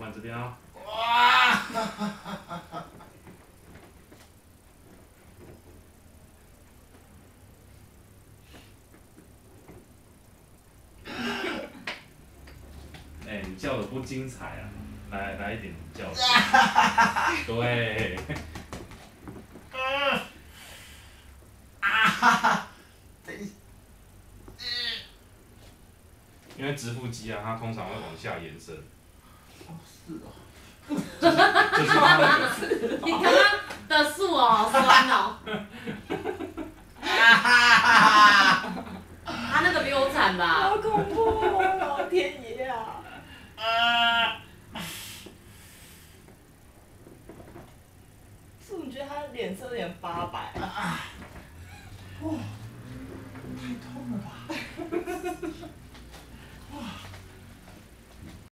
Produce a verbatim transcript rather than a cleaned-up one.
你这边哦。 哇！ 哎、你叫的不精彩啊，来来一点叫声。对。因为直腹肌啊，它通常会往下延伸。 哦，是哦。 就是就是它那个。 你刚刚的树哦，酸哦。他那个比我惨吧？ 好恐怖哦，老天爷啊！是我觉得他脸色有点发白。